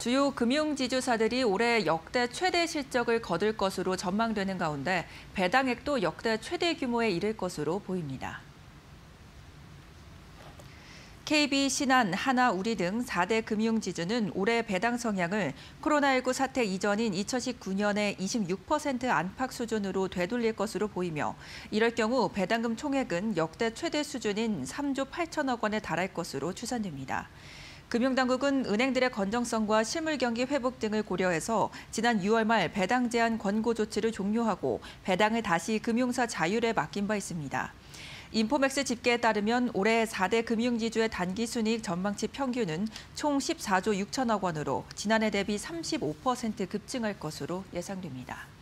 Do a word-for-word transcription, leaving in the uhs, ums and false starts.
주요 금융지주사들이 올해 역대 최대 실적을 거둘 것으로 전망되는 가운데 배당액도 역대 최대 규모에 이를 것으로 보입니다. 케이비, 신한, 하나, 우리 등 사 대 금융지주는 올해 배당 성향을 코로나십구 사태 이전인 이천십구 년의 이십육 퍼센트 안팎 수준으로 되돌릴 것으로 보이며 이럴 경우 배당금 총액은 역대 최대 수준인 삼조 팔천억 원에 달할 것으로 추산됩니다. 금융당국은 은행들의 건전성과 실물 경기 회복 등을 고려해서 지난 유월 말 배당 제한 권고 조치를 종료하고 배당을 다시 금융사 자율에 맡긴 바 있습니다. 인포맥스 집계에 따르면 올해 사 대 금융지주의 단기순이익 전망치 평균은 총 십사조 육천억 원으로 지난해 대비 삼십오 퍼센트 급증할 것으로 예상됩니다.